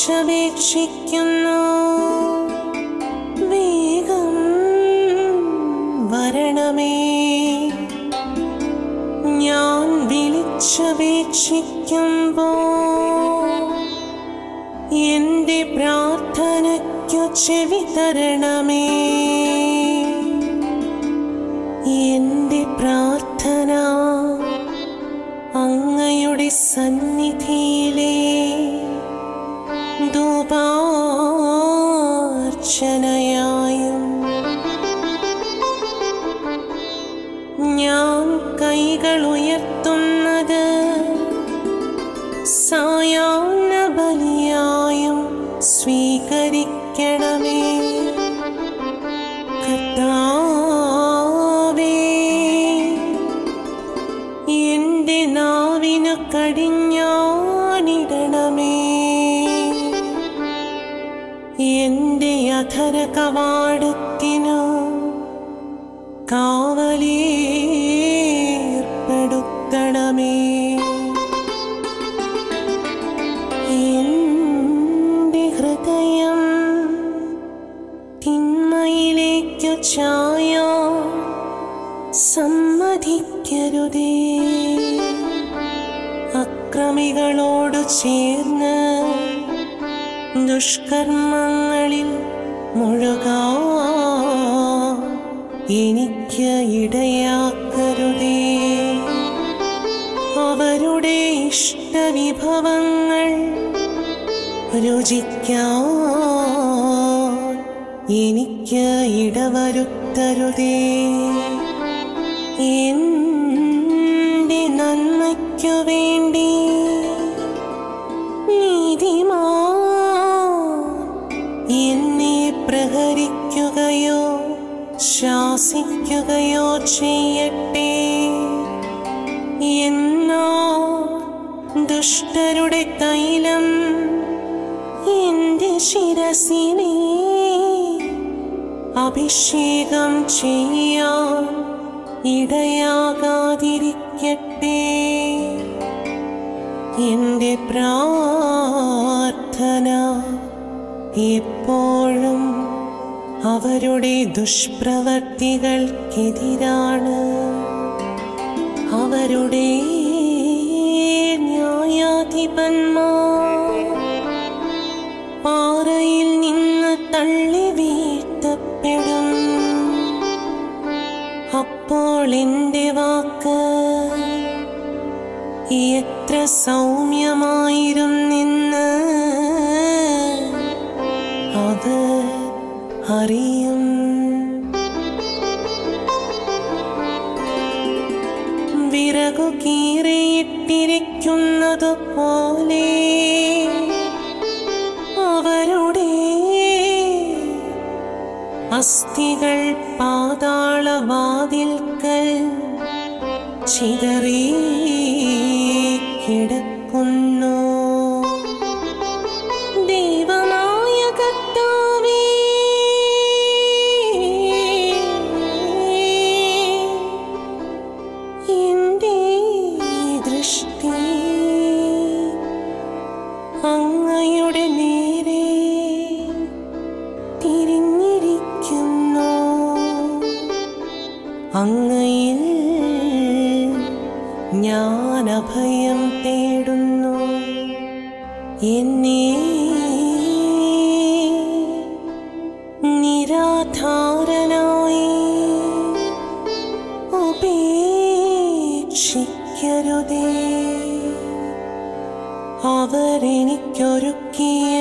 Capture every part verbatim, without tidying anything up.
വിളിച്ചപേക്ഷിക്കുന്നു, വേഗം വരണമേ. ഞാൻ വിളിച്ചപേക്ഷിക്കുമ്പോൾ എന്റെ പ്രാർത്ഥനയ്ക്കു ചെവി തരണമേ. എന്റെ പ്രാർത്ഥന അങ്ങയുടെ സന്നിധിയിലെ ധൂപാർച്ചനയായും ഞാൻ കൈകൾ ഉയർത്തുന്നത് സായാഹ്ന ബലിയായും സ്വീകരിക്കണമേ. കർത്താവേ, എന്റെ നാവിനു കടിഞ്ഞാണിടണമേ. എന്റെ അധര കവാടത്തിനു കാവലേർപ്പെടുത്തണമേ. എന്റെ ഹൃദയം തിന്മയിലേക്കു ചായാൻ സമ്മതിക്കരുതേ. അക്രമികളോടു ചേർന്ന് ദുഷ്കർമ്മങ്ങളിൽ മുഴുകാൻ എനിക്ക് ഇടയാക്കരുതേ. അവരുടെ ഇഷ്ടവിഭവങ്ങൾ രുചിക്കാൻ എനിക്ക് ഇടവരുത്തരുതേ. എന്റെ നന്മയ്ക്കു വേണ്ടി നീതിമാൻ എന്നെ പ്രഹരിക്കുകയോ ശാസിക്കുകയോ ചെയ്യട്ടെ. എന്നാൽ ദുഷ്ടരുടെ തൈലം എന്റെ ശിരസിനെ അഭിഷേകം ചെയ്യാൻ ഇടയാകാതിരിക്കട്ടെ. എന്റെ പ്രാർത്ഥന എപ്പോഴും അവരുടെ ദുഷ്പ്രവൃത്തികൾക്കെതിരാണ്. അവരുടെ ന്യായാധിപന്മാർ പാറയിൽ നിന്ന് തള്ളി വീഴ്ത്തപ്പെടും. അപ്പോൾ എന്റെ വാക്ക് എത്ര സൗമ്യമായിരുന്നെന്ന് അവർ അറിയും. വിറകു കീറിയിട്ടിരിക്കുന്നതുപോലെ അവരുടെ അസ്ഥികൾ പാതാളവാതിൽക്കൽ ചിതറി കിടക്കുന്നു. ദൈവമായ കർത്താവേ, എന്റെ ദൃഷ്ടി അങ്ങയുടെ നേരെ തിരിഞ്ഞിരിക്കുന്നു. അങ്ങയിൽ ഞാൻ അഭയം തേടുന്നു. എന്നെ നിരാധാരനായി ഉപേക്ഷിക്കരുതേ. അവരെനിക്കൊരുക്കിയ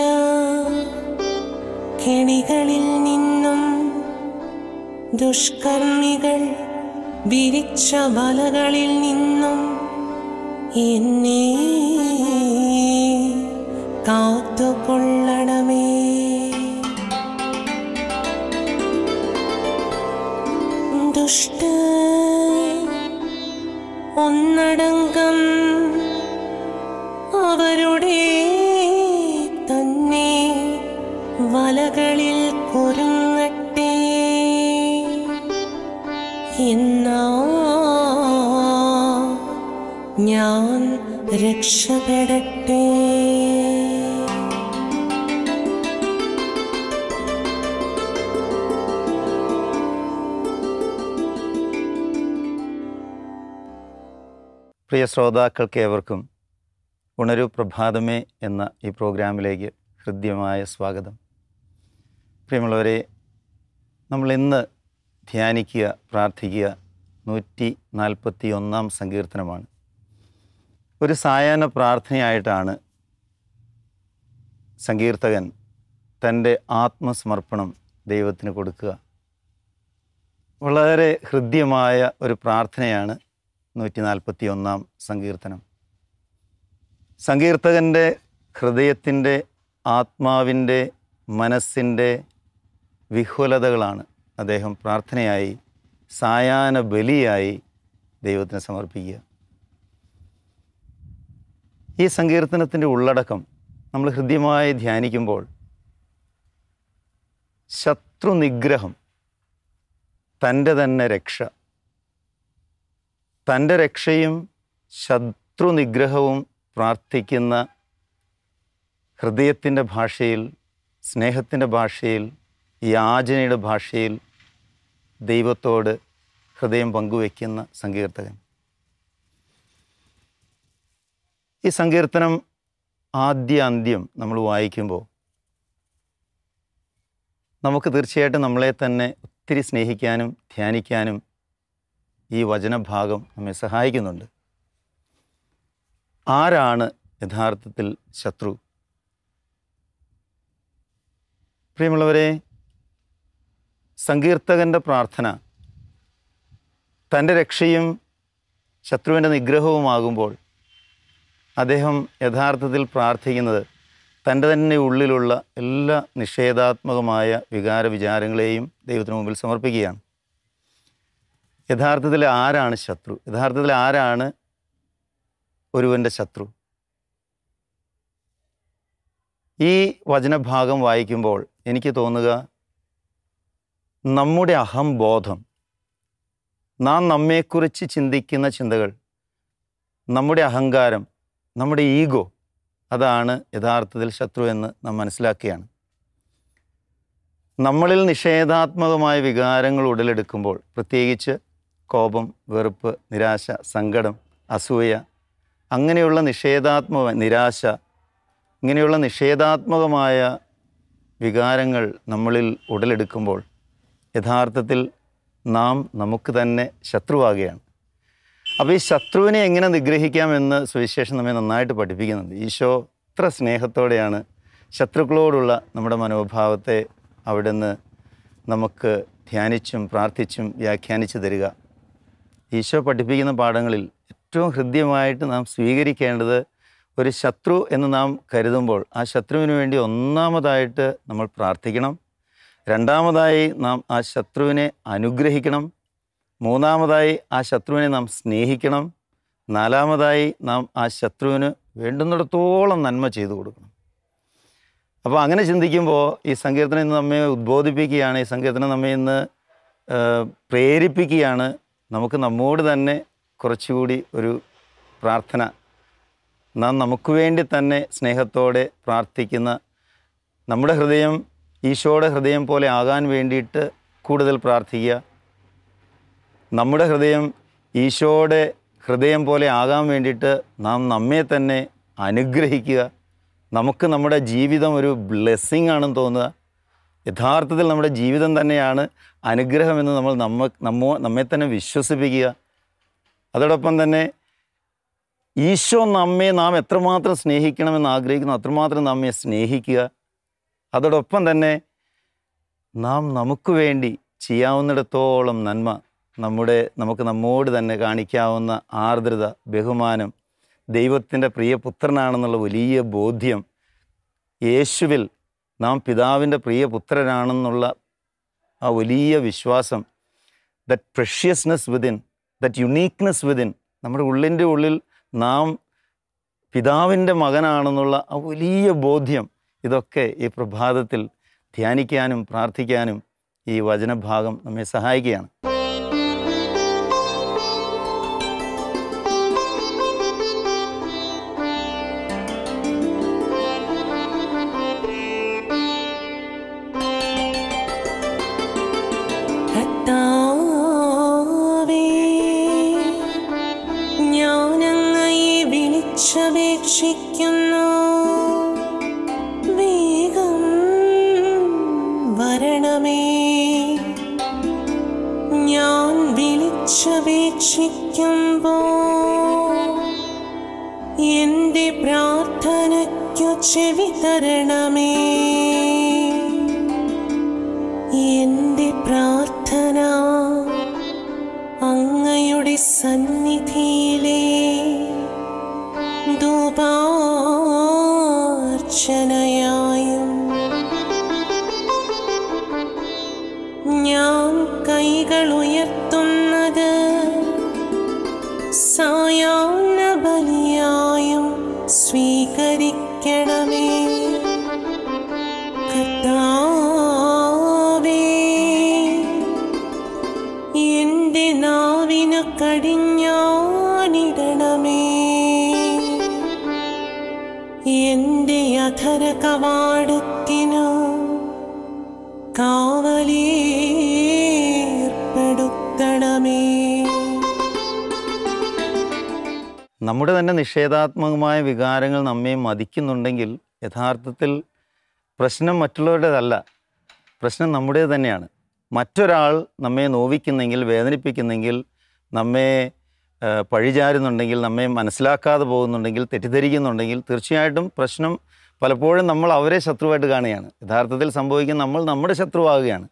കെണികളിൽ നിന്നും ദുഷ്കർമ്മികൾ വിരിച്ച വലകളിൽ നിന്നും എന്നെ കാത്തുകൊള്ളണമേ. ദുഷ്ടർ ഒന്നടങ്കം അവരുടെ തന്നെ വലകളിൽ കുരുങ്ങട്ടെ. എന്നാ ഞാൻ രക്ഷപ്പെടട്ടെ. പ്രിയ ശ്രോതാക്കൾക്ക് ഏവർക്കും ഉണരൂ പ്രഭാതമേ എന്ന ഈ പ്രോഗ്രാമിലേക്ക് ഹൃദ്യമായ സ്വാഗതം. പ്രിയമുള്ളവരെ, നമ്മൾ ഇന്ന് ധ്യാനിക്കുക, പ്രാർത്ഥിക്കുക നൂറ്റി നാൽപ്പത്തി ഒന്നാം സങ്കീർത്തനമാണ്. ഒരു സായാഹ്ന പ്രാർത്ഥനയായിട്ടാണ് സങ്കീർത്തകൻ തൻ്റെ ആത്മസമർപ്പണം ദൈവത്തിന് കൊടുക്കുക. വളരെ ഹൃദ്യമായ ഒരു പ്രാർത്ഥനയാണ് നൂറ്റി നാൽപ്പത്തി ഒന്നാം സങ്കീർത്തനം. സങ്കീർത്തകൻ്റെ ഹൃദയത്തിൻ്റെ, ആത്മാവിൻ്റെ, മനസ്സിൻ്റെ വിഹ്വലതകളാണ് അദ്ദേഹം പ്രാർത്ഥനയായി, സായാഹ്ന ബലിയായി ദൈവത്തിന് സമർപ്പിക്കുക. ഈ സങ്കീർത്തനത്തിൻ്റെ ഉള്ളടക്കം നമ്മൾ ഹൃദ്യമായി ധ്യാനിക്കുമ്പോൾ ശത്രുനിഗ്രഹം, തൻ്റെ തന്നെ രക്ഷ, തൻ്റെ രക്ഷയും ശത്രുനിഗ്രഹവും പ്രാർത്ഥിക്കുന്ന ഹൃദയത്തിൻ്റെ ഭാഷയിൽ, സ്നേഹത്തിൻ്റെ ഭാഷയിൽ, യാചനയുടെ ഭാഷയിൽ ദൈവത്തോട് ഹൃദയം പങ്കുവയ്ക്കുന്ന സങ്കീർത്തകൻ. ഈ സങ്കീർത്തനം ആദ്യ അന്ത്യം നമ്മൾ വായിക്കുമ്പോൾ നമുക്ക് തീർച്ചയായിട്ടും നമ്മളെ തന്നെ ഒത്തിരി സ്നേഹിക്കാനും ധ്യാനിക്കാനും ഈ വചനഭാഗം നമ്മെ സഹായിക്കുന്നുണ്ട്. ആരാണ് യഥാർത്ഥത്തിൽ ശത്രു? പ്രിയമുള്ളവരെ, സങ്കീർത്തകൻ്റെ പ്രാർത്ഥന തൻ്റെ രക്ഷയും ശത്രുവിൻ്റെ നിഗ്രഹവുമാകുമ്പോൾ അദ്ദേഹം യഥാർത്ഥത്തിൽ പ്രാർത്ഥിക്കുന്നത് തൻ്റെ തന്നെ ഉള്ളിലുള്ള എല്ലാ നിഷേധാത്മകമായ വികാര വിചാരങ്ങളെയും ദൈവത്തിന് മുമ്പിൽ സമർപ്പിക്കുകയാണ്. യഥാർത്ഥത്തിൽ ആരാണ് ശത്രു? യഥാർത്ഥത്തിൽ ആരാണ് ഒരുവൻ്റെ ശത്രു? ഈ വചനഭാഗം വായിക്കുമ്പോൾ എനിക്ക് തോന്നുക, നമ്മുടെ അഹംബോധം, നാം നമ്മെക്കുറിച്ച് ചിന്തിക്കുന്ന ചിന്തകൾ, നമ്മുടെ അഹങ്കാരം, നമ്മുടെ ഈഗോ, അതാണ് യഥാർത്ഥത്തിൽ ശത്രു എന്ന് നാം മനസ്സിലാക്കുകയാണ്. നമ്മളിൽ നിഷേധാത്മകമായ വികാരങ്ങൾ ഉടലെടുക്കുമ്പോൾ, പ്രത്യേകിച്ച് കോപം, വെറുപ്പ്, നിരാശ, സങ്കടം, അസൂയ, അങ്ങനെയുള്ള നിഷേധാത്മക നിരാശ ഇങ്ങനെയുള്ള നിഷേധാത്മകമായ വികാരങ്ങൾ നമ്മളിൽ ഉടലെടുക്കുമ്പോൾ യഥാർത്ഥത്തിൽ നാം നമുക്ക് തന്നെ ശത്രുവാകുകയാണ്. അപ്പോൾ ഈ ശത്രുവിനെ എങ്ങനെ നിഗ്രഹിക്കാമെന്ന് സുവിശേഷം നമ്മെ നന്നായിട്ട് പഠിപ്പിക്കുന്നുണ്ട്. ഈശോ എത്ര സ്നേഹത്തോടെയാണ് ശത്രുക്കളോടുള്ള നമ്മുടെ മനോഭാവത്തെ അവിടുന്ന് നമുക്ക് ധ്യാനിച്ചും പ്രാർത്ഥിച്ചും വ്യാഖ്യാനിച്ചു തരിക. ഈശോ പഠിപ്പിക്കുന്ന പാഠങ്ങളിൽ ഏറ്റവും ഹൃദ്യമായിട്ട് നാം സ്വീകരിക്കേണ്ടത്, ഒരു ശത്രു എന്ന് നാം കരുതുമ്പോൾ ആ ശത്രുവിന് വേണ്ടി ഒന്നാമതായിട്ട് നമ്മൾ പ്രാർത്ഥിക്കണം. രണ്ടാമതായി നാം ആ ശത്രുവിനെ അനുഗ്രഹിക്കണം. മൂന്നാമതായി ആ ശത്രുവിനെ നാം സ്നേഹിക്കണം. നാലാമതായി നാം ആ ശത്രുവിന് വേണ്ടുന്നിടത്തോളം നന്മ ചെയ്തു കൊടുക്കണം. അപ്പോൾ അങ്ങനെ ചിന്തിക്കുമ്പോൾ ഈ സങ്കീർത്തനം ഇന്ന് നമ്മെ ഉദ്ബോധിപ്പിക്കുകയാണ്, ഈ സങ്കീർത്തനം നമ്മെ ഇന്ന് പ്രേരിപ്പിക്കുകയാണ്. നമുക്ക് നമ്മോട് തന്നെ കുറച്ചുകൂടി ഒരു പ്രാർത്ഥന, നാം നമുക്ക് വേണ്ടി തന്നെ സ്നേഹത്തോടെ പ്രാർത്ഥിക്കുന്ന, നമ്മുടെ ഹൃദയം ഈശോയുടെ ഹൃദയം പോലെ ആകാൻ വേണ്ടിയിട്ട് കൂടുതൽ പ്രാർത്ഥിക്കുക. നമ്മുടെ ഹൃദയം ഈശോയുടെ ഹൃദയം പോലെ ആകാൻ വേണ്ടിയിട്ട് നാം നമ്മെ തന്നെ അനുഗ്രഹിക്കുക. നമുക്ക് നമ്മുടെ ജീവിതം ഒരു ബ്ലെസ്സിങ് ആണെന്ന് തോന്നുക. യഥാർത്ഥത്തിൽ നമ്മുടെ ജീവിതം തന്നെയാണ് അനുഗ്രഹമെന്ന് നമ്മൾ നമ്മ നമ്മോ നമ്മെ തന്നെ വിശ്വസിപ്പിക്കുക. അതോടൊപ്പം തന്നെ ഈശോ നമ്മെ നാം എത്രമാത്രം സ്നേഹിക്കണമെന്ന് ആഗ്രഹിക്കുന്നു അത്രമാത്രം നമ്മെ സ്നേഹിക്കുക. അതോടൊപ്പം തന്നെ നാം നമുക്ക് വേണ്ടി ചെയ്യാവുന്നിടത്തോളം നന്മ, നമ്മുടെ നമുക്ക് നമ്മോട് തന്നെ കാണിക്കാവുന്ന ആർദ്രത, ബഹുമാനം, ദൈവത്തിൻ്റെ പ്രിയപുത്രനാണെന്നുള്ള വലിയ ബോധ്യം, യേശുവിൽ നാം പിതാവിൻ്റെ പ്രിയപുത്രനാണെന്നുള്ള ആ വലിയ വിശ്വാസം, that preciousness within, that uniqueness within, നമ്മുടെ ഉള്ളിൻ്റെ ഉള്ളിൽ നാം പിതാവിൻ്റെ മകനാണെന്നുള്ള ആ വലിയ ബോധ്യം, ഇതൊക്കെ ഈ പ്രഭാതത്തിൽ ധ്യാനിക്കാനും പ്രാർത്ഥിക്കാനും ഈ വചനഭാഗം നമ്മെ സഹായിക്കുകയാണ്. കർത്താവേ, ജ്ഞാനം വിളിച്ചപേക്ഷിക്കുന്നു, വേഗം വരണമേ. ഞാൻ വിളിച്ചപേക്ഷിക്കുമ്പോൾ എന്റെ പ്രാർത്ഥനയ്ക്കു ചെവി തരണമേ. എന്റെ പ്രാർത്ഥന അങ്ങയുടെ സന്നിധിയിലെ ധൂപാർച്ചനയായും ഞാൻ കൈകൾ ഉയർത്തുന്നത് സായാഹ്ന ബലിയായും സ്വീകരിക്കണമേ. കർത്താവേ, എന്റെ നാവിനു കടിഞ്ഞാണിടണമേ. എന്റെ അധര കവാടത്തിനു കാവലേർപ്പെടുത്തണമേ. നമ്മുടെ തന്നെ നിഷേധാത്മകമായ വികാരങ്ങൾ നമ്മെ മതിക്കുന്നുണ്ടെങ്കിൽ യഥാർത്ഥത്തിൽ പ്രശ്നം മറ്റുള്ളവരുടേതല്ല, പ്രശ്നം നമ്മുടേത് തന്നെയാണ്. മറ്റൊരാൾ നമ്മെ നോവിക്കുന്നെങ്കിൽ, വേദനിപ്പിക്കുന്നെങ്കിൽ, നമ്മെ പഴിചാരുന്നുണ്ടെങ്കിൽ, നമ്മെ മനസ്സിലാക്കാതെ പോകുന്നുണ്ടെങ്കിൽ, തെറ്റിദ്ധരിക്കുന്നുണ്ടെങ്കിൽ തീർച്ചയായിട്ടും പ്രശ്നം പലപ്പോഴും നമ്മൾ അവരെ ശത്രുവായിട്ട് കാണുകയാണ്. യഥാർത്ഥത്തിൽ സംഭവിക്കുന്ന നമ്മൾ നമ്മുടെ ശത്രുവാകുകയാണ്.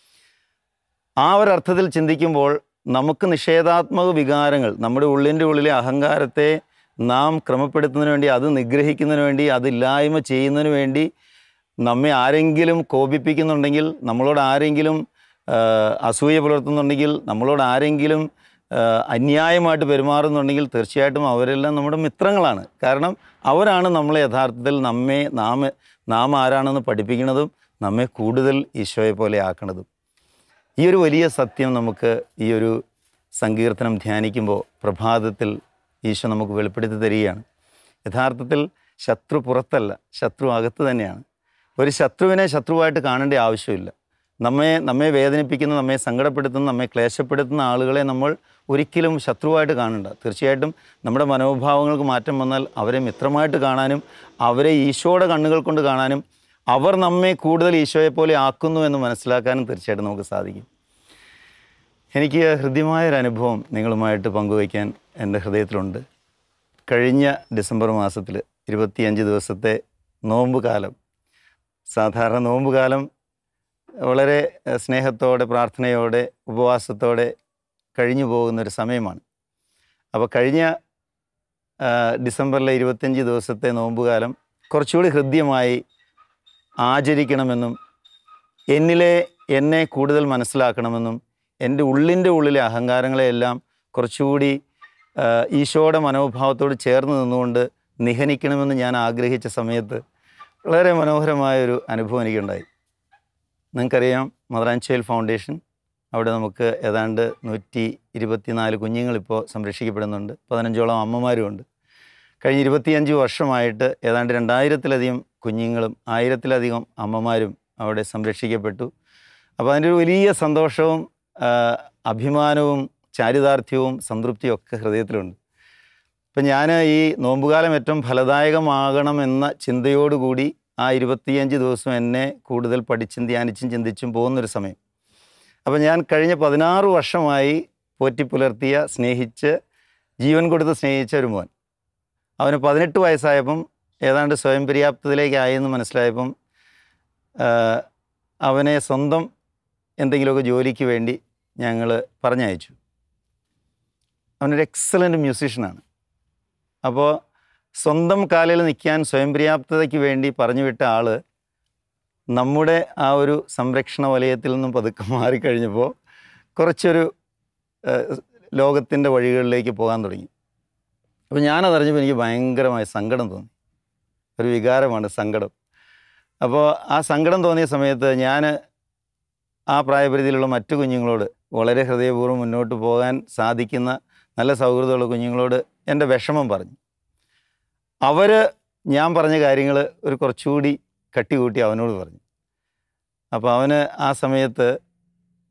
ആ ഒരർത്ഥത്തിൽ ചിന്തിക്കുമ്പോൾ നമുക്ക് നിഷേധാത്മക വികാരങ്ങൾ, നമ്മുടെ ഉള്ളിൻ്റെ ഉള്ളിലെ അഹങ്കാരത്തെ നാം ക്രമപ്പെടുത്തുന്നതിന് വേണ്ടി, അത് നിഗ്രഹിക്കുന്നതിന് വേണ്ടി, അതില്ലായ്മ ചെയ്യുന്നതിന് വേണ്ടി നമ്മെ ആരെങ്കിലും കോപിപ്പിക്കുന്നുണ്ടെങ്കിൽ, നമ്മളോട് ആരെങ്കിലും അസൂയ പുലർത്തുന്നുണ്ടെങ്കിൽ, നമ്മളോട് ആരെങ്കിലും അന്യായമായിട്ട് പെരുമാറുന്നുണ്ടെങ്കിൽ തീർച്ചയായിട്ടും അവരെല്ലാം നമ്മുടെ മിത്രങ്ങളാണ്. കാരണം അവരാണ് നമ്മളെ യഥാർത്ഥത്തിൽ നമ്മെ നാം നാം ആരാണെന്ന് പഠിപ്പിക്കുന്നതും നമ്മെ കൂടുതൽ ഈശോയെ പോലെ ആക്കുന്നതും. ഈ ഒരു വലിയ സത്യം നമുക്ക് ഈ ഒരു സങ്കീർത്തനം ധ്യാനിക്കുമ്പോൾ പ്രഭാതത്തിൽ ഈശോ നമുക്ക് വെളിപ്പെടുത്തി തരികയാണ്. യഥാർത്ഥത്തിൽ ശത്രു പുറത്തല്ല, ശത്രു അകത്ത് തന്നെയാണ്. ഒരു ശത്രുവിനെ ശത്രുവായിട്ട് കാണേണ്ട ആവശ്യമില്ല. നമ്മെ നമ്മെ വേദനിപ്പിക്കുന്ന, നമ്മെ സങ്കടപ്പെടുത്തുന്ന, നമ്മെ ക്ലേശപ്പെടുത്തുന്ന ആളുകളെ നമ്മൾ ഒരിക്കലും ശത്രുവായിട്ട് കാണണ്ട. തീർച്ചയായിട്ടും നമ്മുടെ മനോഭാവങ്ങൾക്ക് മാറ്റം വന്നാൽ അവരെ മിത്രമായിട്ട് കാണാനും, അവരെ ഈശോയുടെ കണ്ണുകൾ കൊണ്ട് കാണാനും, അവർ നമ്മെ കൂടുതൽ ഈശോയെ പോലെ ആക്കുന്നു എന്ന് മനസ്സിലാക്കാനും തീർച്ചയായിട്ടും നമുക്ക് സാധിക്കും. എനിക്ക് ഹൃദ്യമായൊരനുഭവം നിങ്ങളുമായിട്ട് പങ്കുവയ്ക്കാൻ എൻ്റെ ഹൃദയത്തിലുണ്ട്. കഴിഞ്ഞ ഡിസംബർ മാസത്തിൽ ഇരുപത്തിയഞ്ച് ദിവസത്തെ നോമ്പ് കാലം, സാധാരണ നോമ്പ് കാലം വളരെ സ്നേഹത്തോടെ, പ്രാർത്ഥനയോടെ, ഉപവാസത്തോടെ കഴിഞ്ഞു പോകുന്നൊരു സമയമാണ്. അപ്പോൾ കഴിഞ്ഞ ഡിസംബറിലെ ഇരുപത്തിയഞ്ച് ദിവസത്തെ നോമ്പുകാലം കുറച്ചുകൂടി ഹൃദ്യമായി ആചരിക്കണമെന്നും, എന്നിലെ എന്നെ കൂടുതൽ മനസ്സിലാക്കണമെന്നും, എൻ്റെ ഉള്ളിൻ്റെ ഉള്ളിലെ അഹങ്കാരങ്ങളെയെല്ലാം കുറച്ചുകൂടി ഈശോയുടെ മനോഭാവത്തോട് ചേർന്ന് നിന്നുകൊണ്ട് നിഹനിക്കണമെന്ന് ഞാൻ ആഗ്രഹിച്ച സമയത്ത് വളരെ മനോഹരമായൊരു അനുഭവം എനിക്കുണ്ടായി. നിങ്ങൾക്കറിയാം, മദർ ആൻഡ് ചൈൽഡ് ഫൗണ്ടേഷൻ, അവിടെ നമുക്ക് ഏതാണ്ട് നൂറ്റി ഇരുപത്തിനാല് കുഞ്ഞുങ്ങളിപ്പോൾ സംരക്ഷിക്കപ്പെടുന്നുണ്ട്. പതിനഞ്ചോളം അമ്മമാരുമുണ്ട്. കഴിഞ്ഞ ഇരുപത്തിയഞ്ച് വർഷമായിട്ട് ഏതാണ്ട് രണ്ടായിരത്തിലധികം കുഞ്ഞുങ്ങളും ആയിരത്തിലധികം അമ്മമാരും അവിടെ സംരക്ഷിക്കപ്പെട്ടു. അപ്പോൾ അതിൻ്റെ ഒരു വലിയ സന്തോഷവും അഭിമാനവും ചാരിതാർത്ഥ്യവും സംതൃപ്തിയും ഒക്കെ ഹൃദയത്തിലുണ്ട്. ഇപ്പം ഞാൻ ഈ നോമ്പുകാലം ഏറ്റവും ഫലദായകമാകണമെന്ന ചിന്തയോടുകൂടി ആ ഇരുപത്തിയഞ്ച് ദിവസം എന്നെ കൂടുതൽ പഠിച്ചും ധ്യാനിച്ചും ചിന്തിച്ചും പോകുന്നൊരു സമയം. അപ്പോൾ ഞാൻ കഴിഞ്ഞ പതിനാറ് വർഷമായി പോറ്റിപ്പുലർത്തിയ, സ്നേഹിച്ച്, ജീവൻ കൊടുത്ത് സ്നേഹിച്ച ഒരു മോൻ, അവന് പതിനെട്ട് വയസ്സായപ്പം ഏതാണ്ട് സ്വയം പര്യാപ്തതയിലേക്കായെന്ന് മനസ്സിലായപ്പം അവനെ സ്വന്തം എന്തെങ്കിലുമൊക്കെ ജോലിക്ക് വേണ്ടി ഞങ്ങൾ പറഞ്ഞയച്ചു. അവനൊരു എക്സലൻ്റ് മ്യൂസീഷ്യനാണ്. അപ്പോൾ സ്വന്തം കാലിൽ നിൽക്കാൻ സ്വയം പര്യാപ്തതയ്ക്ക് വേണ്ടി പറഞ്ഞു വിട്ട ആൾ നമ്മുടെ ആ ഒരു സംരക്ഷണ വലയത്തിൽ നിന്നും പതുക്കെ മാറിക്കഴിഞ്ഞപ്പോൾ കുറച്ചൊരു ലോകത്തിൻ്റെ വഴികളിലേക്ക് പോകാൻ തുടങ്ങി. അപ്പോൾ ഞാനതറിഞ്ഞപ്പോൾ എനിക്ക് ഭയങ്കരമായ സങ്കടം തോന്നി. ഒരു വികാരമാണ് സങ്കടം. അപ്പോൾ ആ സങ്കടം തോന്നിയ സമയത്ത് ഞാൻ ആ പ്രായപരിധിയിലുള്ള മറ്റു കുഞ്ഞുങ്ങളോട്, വളരെ ഹൃദയപൂർവ്വം മുന്നോട്ട് പോകാൻ സാധിക്കുന്ന നല്ല സൗഹൃദമുള്ള കുഞ്ഞുങ്ങളോട് എൻ്റെ വിഷമം പറഞ്ഞു. അവർ ഞാൻ പറഞ്ഞ കാര്യങ്ങൾ ഒരു കുറച്ചുകൂടി കട്ടി കൂട്ടി അവനോട് പറഞ്ഞു. അപ്പോൾ അവന് ആ സമയത്ത്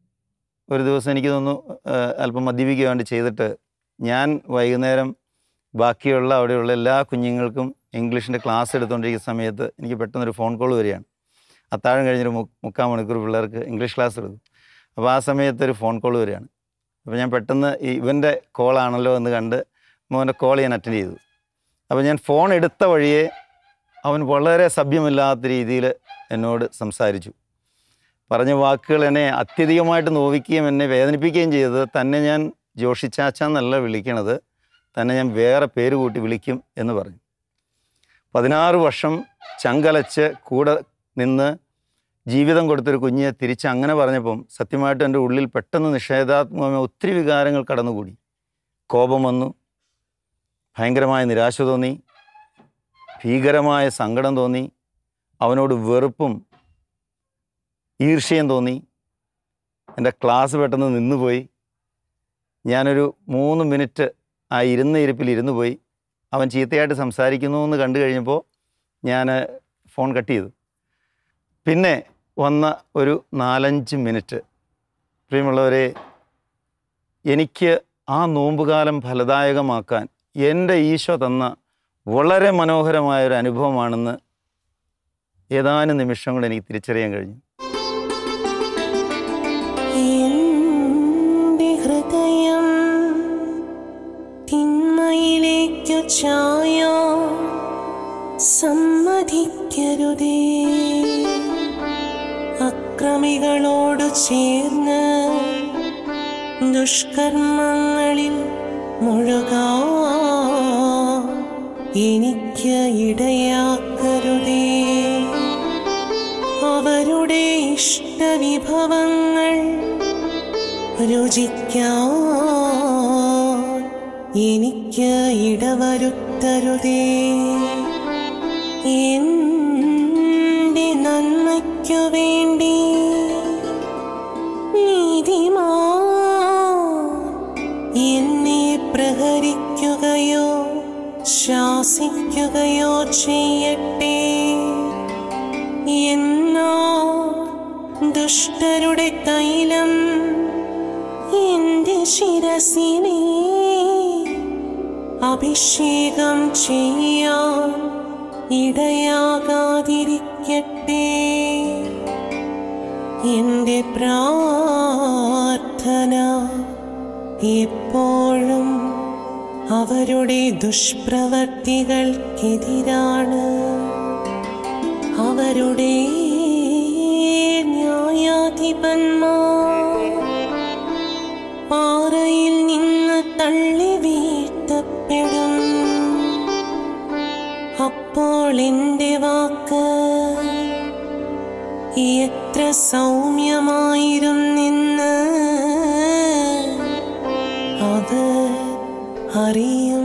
ഒരു ദിവസം എനിക്ക് തോന്നുന്നു അല്പം മദ്യപിക്കുക വേണ്ടി ചെയ്തിട്ട് ഞാൻ വൈകുന്നേരം ബാക്കിയുള്ള അവിടെയുള്ള എല്ലാ കുഞ്ഞുങ്ങൾക്കും ഇംഗ്ലീഷിൻ്റെ ക്ലാസ് എടുത്തുകൊണ്ടിരിക്കുന്ന സമയത്ത് എനിക്ക് പെട്ടെന്നൊരു ഫോൺ കോൾ വരികയാണ്. അത്താഴം കഴിഞ്ഞൊരു മു മുക്കാൽ മണിക്കൂർ പിള്ളേർക്ക് ഇംഗ്ലീഷ് ക്ലാസ് എടുക്കും. അപ്പോൾ ആ സമയത്ത് ഒരു ഫോൺ കോൾ വരികയാണ്. അപ്പോൾ ഞാൻ പെട്ടെന്ന് ഈ ഇവൻ്റെ കോളാണല്ലോ എന്ന് കണ്ട് മോൻ്റെ കോൾ ഞാൻ അറ്റൻഡ് ചെയ്തു. അപ്പോൾ ഞാൻ ഫോൺ എടുത്ത വഴിയേ അവൻ വളരെ സഭ്യമില്ലാത്ത രീതിയിൽ എന്നോട് സംസാരിച്ചു. പറഞ്ഞ വാക്കുകൾ എന്നെ അത്യധികമായിട്ട് നോവിക്കുകയും എന്നെ വേദനിപ്പിക്കുകയും ചെയ്തത്, തന്നെ ഞാൻ ജോഷിച്ചാച്ചാന്നല്ല വിളിക്കണത്, തന്നെ ഞാൻ വേറെ പേര് കൂട്ടി വിളിക്കും എന്ന് പറഞ്ഞു. പതിനാറ് വർഷം ചങ്കലച്ച് കൂടെ നിന്ന് ജീവിതം കൊടുത്തൊരു കുഞ്ഞിനെ തിരിച്ച് അങ്ങനെ പറഞ്ഞപ്പം സത്യമായിട്ടും എൻ്റെ ഉള്ളിൽ പെട്ടെന്ന് നിഷേധാത്മകമായ ഒത്തിരി വികാരങ്ങൾ കടന്നുകൂടി. കോപം വന്നു, ഭയങ്കരമായ നിരാശ തോന്നി, ഭീകരമായ സങ്കടം തോന്നി, അവനോട് വെറുപ്പും ഈർഷ്യയും തോന്നി. എൻ്റെ ക്ലാസ് പെട്ടെന്ന് നിന്നുപോയി. ഞാനൊരു മൂന്ന് മിനിറ്റ് ആ ഇരുന്ന ഇരിപ്പിൽ ഇരുന്നു പോയി. അവൻ ചീത്തയായിട്ട് സംസാരിക്കുന്നു എന്ന് കണ്ടു കഴിഞ്ഞപ്പോൾ ഞാൻ ഫോൺ കട്ട് ചെയ്തു. പിന്നെ വന്ന ഒരു നാലഞ്ച് മിനിറ്റ്, പ്രിയമുള്ളവരെ, എനിക്ക് ആ നോമ്പുകാലം ഫലദായകമാക്കാൻ എൻ്റെ ഈശോ തന്ന വളരെ മനോഹരമായൊരു അനുഭവമാണെന്ന് ഏതാനും നിമിഷങ്ങൾ എനിക്ക് തിരിച്ചറിയാൻ കഴിഞ്ഞു. എൻ്റെ ഹൃദയം തിന്മയിലേക്കു ചായോ സമ്മതിക്കരുതേ, അക്രമികളോട് ചേർന്ന് ദുഷ്കർമ്മങ്ങളിൽ മുഴുകാ എനിക്ക് ഇടയാക്കരുതേ. അവരുടെ ഇഷ്ടവിഭവങ്ങൾ രുചിക്കാൻ എനിക്ക് ഇടവരുത്തരുതേ. എൻ്റെ നന്മയ്ക്കു വേണ്ടി നീതിമാൻ എന്നെ പ്രഹരിക്കുകയോ ശാസിക്കുകയോ ചെയ്യട്ടെ. എന്നാ ദുഷ്ടരുടെ തൈലം എൻ്റെ ശിരസിനെ അഭിഷേകം ചെയ്യാൻ ഇടയാകാതിരിക്കട്ടെ. എൻ്റെ പ്രാർത്ഥന എപ്പോഴും അവരുടെ ദുഷ്പ്രവർത്തികൾക്കെതിരാണ്. അവരുടെ ന്യായാധിപന്മാർ പാറയിൽ നിന്ന് തള്ളി വീഴ്ത്തപ്പെടും. അപ്പോൾ എൻ്റെ വാക്ക് എത്ര സൗമ്യമായിരുന്നെന്ന് അവർ അറിയും.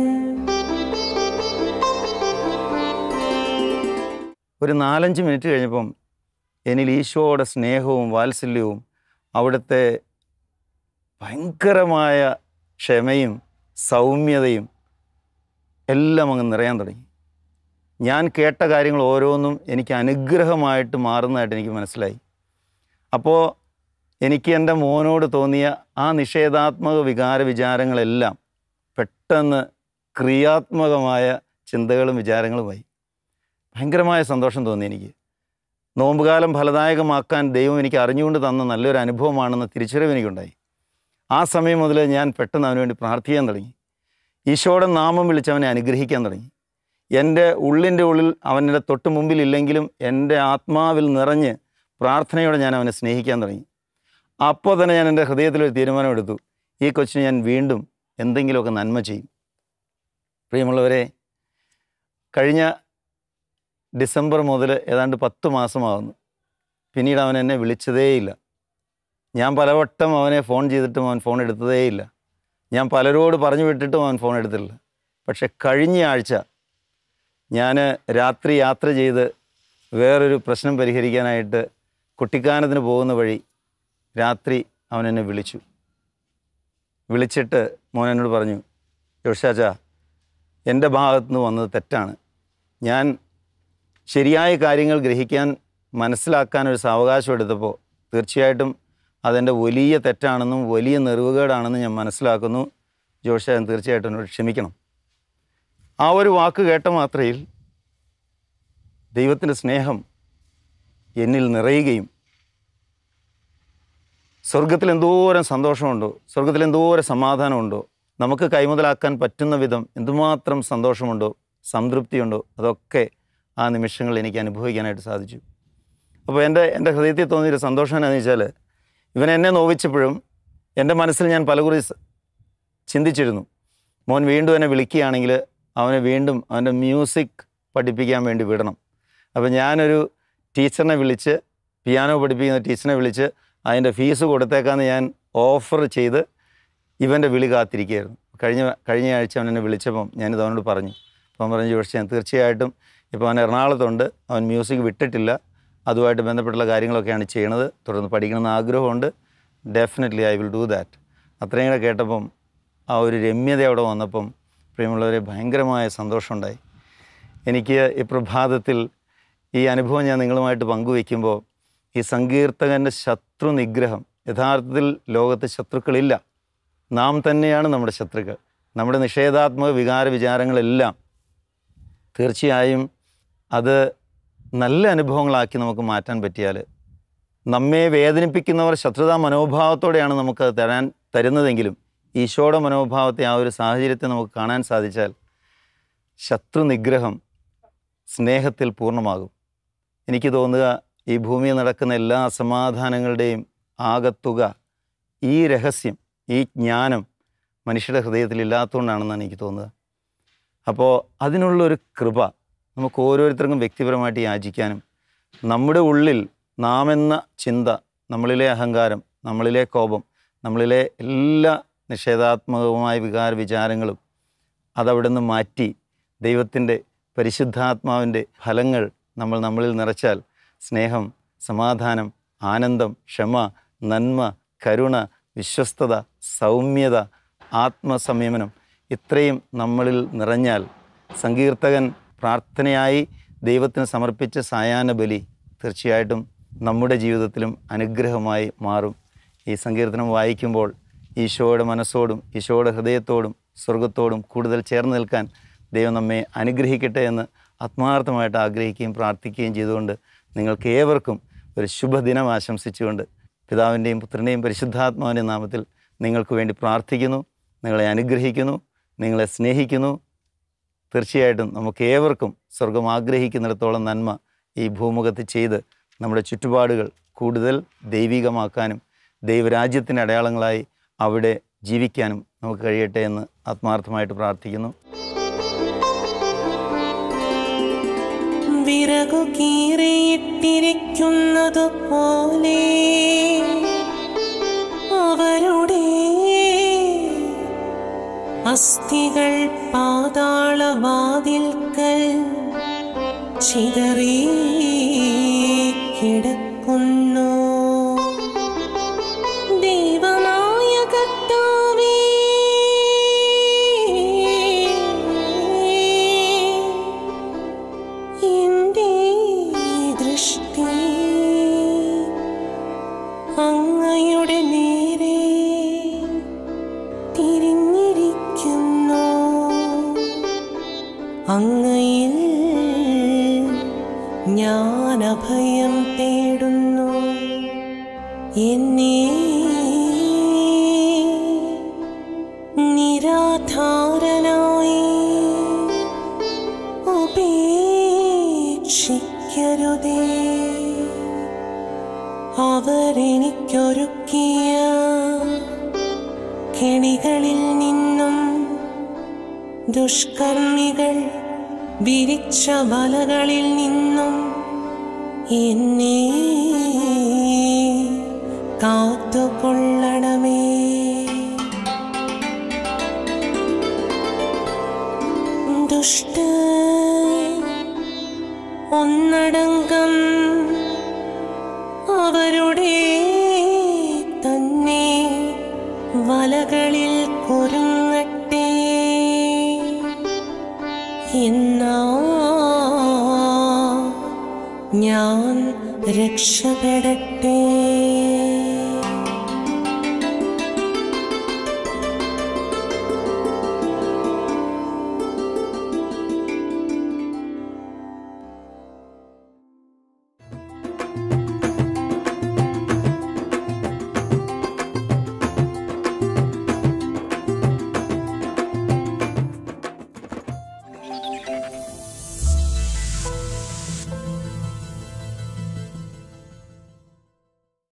ഒരു നാലഞ്ച് മിനിറ്റ് കഴിഞ്ഞപ്പം എന്നിൽ ഈശോയുടെ സ്നേഹവും വാത്സല്യവും അവിടുത്തെ ഭയങ്കരമായ ക്ഷമയും സൗമ്യതയും എല്ലാം അങ്ങ് നിറയാൻ തുടങ്ങി. ഞാൻ കേട്ട കാര്യങ്ങൾ ഓരോന്നും എനിക്ക് അനുഗ്രഹമായിട്ട് മാറുന്നതായിട്ട് എനിക്ക് മനസ്സിലായി. അപ്പോൾ എനിക്ക് എൻ്റെ മോനോട് തോന്നിയ ആ നിഷേധാത്മക വികാര വിചാരങ്ങളെല്ലാം പെട്ടെന്ന് ക്രിയാത്മകമായ ചിന്തകളും വിചാരങ്ങളുമായി. ഭയങ്കരമായ സന്തോഷം തോന്നി എനിക്ക്. നോമ്പുകാലം ഫലദായകമാക്കാൻ ദൈവം എനിക്ക് അറിഞ്ഞുകൊണ്ട് തന്ന നല്ലൊരു അനുഭവമാണെന്ന് തിരിച്ചറിവ് എനിക്കുണ്ടായി. ആ സമയം മുതൽ ഞാൻ പെട്ടെന്ന് അവന് വേണ്ടി പ്രാർത്ഥിക്കാൻ തുടങ്ങി. ഈശോയുടെ നാമം വിളിച്ച് അവനെ അനുഗ്രഹിക്കാൻ തുടങ്ങി. എൻ്റെ ഉള്ളിൻ്റെ ഉള്ളിൽ അവൻ്റെ തൊട്ട് മുമ്പിലില്ലെങ്കിലും എൻ്റെ ആത്മാവിൽ നിറഞ്ഞ് പ്രാർത്ഥനയോടെ ഞാൻ അവനെ സ്നേഹിക്കാൻ തുടങ്ങി. അപ്പോൾ തന്നെ ഞാൻ എൻ്റെ ഹൃദയത്തിലൊരു തീരുമാനമെടുത്തു, ഈ കൊച്ചിന് ഞാൻ വീണ്ടും എന്തെങ്കിലുമൊക്കെ നന്മ ചെയ്യും. പ്രിയമുള്ളവരെ, കഴിഞ്ഞ ഡിസംബർ മുതൽ ഏതാണ്ട് പത്ത് മാസമാകുന്നു. പിന്നീട് അവൻ എന്നെ വിളിച്ചതേയില്ല. ഞാൻ പലവട്ടം അവനെ ഫോൺ ചെയ്തിട്ടും അവൻ ഫോൺ എടുത്തതേയില്ല. ഞാൻ പലരോട് പറഞ്ഞു വിട്ടിട്ടും അവൻ ഫോൺ എടുത്തില്ല. പക്ഷെ കഴിഞ്ഞ ആഴ്ച ഞാൻ രാത്രി യാത്ര ചെയ്ത് വേറൊരു പ്രശ്നം പരിഹരിക്കാനായിട്ട് കുട്ടിക്കാനത്തിന് പോകുന്ന വഴി രാത്രി അവൻ എന്നെ വിളിച്ചു. വിളിച്ചിട്ട് മോൻ എന്നോട് പറഞ്ഞു, ജോഷാച്ചാ, എൻ്റെ ഭാഗത്തുനിന്ന് വന്നത് തെറ്റാണ്. ഞാൻ ശരിയായ കാര്യങ്ങൾ ഗ്രഹിക്കാൻ മനസ്സിലാക്കാനൊരു സാവകാശം എടുത്തപ്പോൾ തീർച്ചയായിട്ടും അതെൻ്റെ വലിയ തെറ്റാണെന്നും വലിയ നെറിവുകേടാണെന്നും ഞാൻ മനസ്സിലാക്കുന്നു. ജോഷാൻ തീർച്ചയായിട്ടും എന്നോട് ക്ഷമിക്കണം. ആ ഒരു വാക്ക് കേട്ട മാത്രയിൽ ദൈവത്തിൻ്റെ സ്നേഹം എന്നിൽ നിറയുകയും സ്വർഗത്തിൽ എന്തോരം സന്തോഷമുണ്ടോ, സ്വർഗത്തിൽ എന്തോരം സമാധാനമുണ്ടോ, നമുക്ക് കൈമുതലാക്കാൻ പറ്റുന്ന വിധം എന്തുമാത്രം സന്തോഷമുണ്ടോ, സംതൃപ്തിയുണ്ടോ, അതൊക്കെ ആ നിമിഷങ്ങളിൽ എനിക്ക് അനുഭവിക്കാനായിട്ട് സാധിച്ചു. അപ്പോൾ എൻ്റെ എൻ്റെ ഹൃദയത്തിൽ തോന്നിയൊരു സന്തോഷം എന്താണെന്ന് വെച്ചാൽ, ഇവൻ എന്നെ നോവിച്ചപ്പോഴും എൻ്റെ മനസ്സിൽ ഞാൻ പലകുറി ചിന്തിച്ചിരുന്നു, മോൻ വീണ്ടും എന്നെ വിളിക്കുകയാണെങ്കിൽ അവനെ വീണ്ടും അവൻ്റെ മ്യൂസിക് പഠിപ്പിക്കാൻ വേണ്ടി വിടണം. അപ്പോൾ ഞാനൊരു ടീച്ചറിനെ വിളിച്ച്, പിയാനോ പഠിപ്പിക്കുന്ന ടീച്ചറിനെ വിളിച്ച് അതിൻ്റെ ഫീസ് കൊടുത്തേക്കാന്ന് ഞാൻ ഓഫർ ചെയ്ത് ഇവൻ്റെ വിളി കാത്തിരിക്കുകയായിരുന്നു. കഴിഞ്ഞ കഴിഞ്ഞ ആഴ്ച അവൻ എന്നെ വിളിച്ചപ്പം ഞാനിത് അവനോട് പറഞ്ഞു. അപ്പോൾ അവൻ പറഞ്ഞു, പക്ഷേ ഞാൻ തീർച്ചയായിട്ടും ഇപ്പോൾ അവൻ എറണാകുളത്തുണ്ട്, അവൻ മ്യൂസിക് വിട്ടിട്ടില്ല, അതുമായിട്ട് ബന്ധപ്പെട്ടുള്ള കാര്യങ്ങളൊക്കെയാണ് ചെയ്യണത്, തുടർന്ന് പഠിക്കണമെന്ന് ആഗ്രഹമുണ്ട്, definitely I will do that. അത്രയും കൂടെ കേട്ടപ്പം ആ ഒരു രമ്യത അവിടെ വന്നപ്പം പ്രിയമുള്ളവരെ ഭയങ്കരമായ സന്തോഷമുണ്ടായി. എനിക്ക് ഈ പ്രഭാതത്തിൽ ഈ അനുഭവം ഞാൻ നിങ്ങളുമായിട്ട് പങ്കുവയ്ക്കുമ്പോൾ ഈ സങ്കീർത്തകൻ്റെ ശത്രു നിഗ്രഹം, യഥാർത്ഥത്തിൽ ലോകത്ത് ശത്രുക്കളില്ല, നാം തന്നെയാണ് നമ്മുടെ ശത്രുക്കൾ. നമ്മുടെ നിഷേധാത്മക വികാര വിചാരങ്ങളെല്ലാം തീർച്ചയായും അത് നല്ല അനുഭവങ്ങളാക്കി നമുക്ക് മാറ്റാൻ പറ്റിയാൽ, നമ്മെ വേദനിപ്പിക്കുന്നവർ ശത്രുതാ മനോഭാവത്തോടെയാണ് നമുക്കത് തരാൻ തരുന്നതെങ്കിലും ഈശോയുടെ മനോഭാവത്തെ ആ ഒരു സാഹചര്യത്തെ നമുക്ക് കാണാൻ സാധിച്ചാൽ ശത്രു നിഗ്രഹം സ്നേഹത്തിൽ പൂർണ്ണമാകും. എനിക്ക് തോന്നുക ഈ ഭൂമിയിൽ നടക്കുന്ന എല്ലാ അസമാധാനങ്ങളുടെയും ആകത്തുക ഈ രഹസ്യം, ഈ ജ്ഞാനം മനുഷ്യരുടെ ഹൃദയത്തിൽ ഇല്ലാത്തതുകൊണ്ടാണെന്നാണ് എനിക്ക് തോന്നുക. അപ്പോൾ അതിനുള്ളൊരു കൃപ നമുക്ക് ഓരോരുത്തർക്കും വ്യക്തിപരമായിട്ട് യാചിക്കാനും, നമ്മുടെ ഉള്ളിൽ നാം എന്ന ചിന്ത, നമ്മളിലെ അഹങ്കാരം, നമ്മളിലെ കോപം, നമ്മളിലെ എല്ലാ നിഷേധാത്മകമായ വികാര വിചാരങ്ങളും അതവിടെ നിന്ന് മാറ്റി ദൈവത്തിൻ്റെ പരിശുദ്ധാത്മാവിൻ്റെ ഫലങ്ങൾ നമ്മൾ നമ്മളിൽ നിറച്ചാൽ സ്നേഹം, സമാധാനം, ആനന്ദം, ക്ഷമ, നന്മ, കരുണ, വിശ്വസ്തത, സൗമ്യത, ആത്മസംയമനം ഇത്രയും നമ്മളിൽ നിറഞ്ഞാൽ സങ്കീർത്തകൻ പ്രാർത്ഥനയായി ദൈവത്തിന് സമർപ്പിച്ച സായാഹ്ന ബലി തീർച്ചയായിട്ടും നമ്മുടെ ജീവിതത്തിലും അനുഗ്രഹമായി മാറും. ഈ സങ്കീർത്തനം വായിക്കുമ്പോൾ ഈശോയുടെ മനസ്സോടും ഈശോയുടെ ഹൃദയത്തോടും സ്വർഗത്തോടും കൂടുതൽ ചേർന്ന് നിൽക്കാൻ ദൈവം നമ്മെ അനുഗ്രഹിക്കട്ടെ എന്ന് ആത്മാർത്ഥമായിട്ട് ആഗ്രഹിക്കുകയും പ്രാർത്ഥിക്കുകയും ചെയ്തുകൊണ്ട് നിങ്ങൾക്ക് ഏവർക്കും ഒരു ശുഭദിനം ആശംസിച്ചുകൊണ്ട് പിതാവിൻ്റെയും പുത്രൻ്റെയും പരിശുദ്ധാത്മാവിൻ്റെ നാമത്തിൽ നിങ്ങൾക്ക് വേണ്ടി പ്രാർത്ഥിക്കുന്നു, നിങ്ങളെ അനുഗ്രഹിക്കുന്നു, നിങ്ങളെ സ്നേഹിക്കുന്നു. തീർച്ചയായിട്ടും നമുക്ക് ഏവർക്കും സ്വർഗം ആഗ്രഹിക്കുന്നിടത്തോളം നന്മ ഈ ഭൂമുഖത്ത് ചെയ്ത് നമ്മുടെ ചുറ്റുപാടുകൾ കൂടുതൽ ദൈവികമാക്കാനും ദൈവരാജ്യത്തിൻ്റെ അടയാളങ്ങളായി അവിടെ ജീവിക്കാനും നമുക്ക് കഴിയട്ടെ എന്ന് ആത്മാർത്ഥമായിട്ട് പ്രാർത്ഥിക്കുന്നു. വിറകു കീറിയിട്ടിരിക്കുന്നതു പോലെ അവരുടെ അസ്ഥികൾ പാതാളവാതിൽക്കൽ ചിതറി കിടക്കുന്നു. ദൈവമായ കർത്താവേ, എന്റെ ദൃഷ്ടി അങ്ങയുടെ നേരെ തിരിഞ്ഞിരിക്കുന്നു. അങ്ങയിൽ ഞാൻ അഭയം തേടുന്നു. എന്നെ നിരാധാരനായി ഉപേക്ഷിക്കരുതേ. അവരെനിക്കൊരുക്കിയ കെണികളിൽ നിന്നും ദുഷ്കർമ്മികൾ വിരിച്ച വലകളിൽ നിന്നും എന്നെ കാത്തുകൊള്ളണമേ. ദുഷ്ട ഒന്നടങ്കം അവരുടെ തന്നെ വലകളിൽ കുരുങ്ങട്ടെ. എന്നാ ഞാൻ രക്ഷപ്പെടട്ടെ.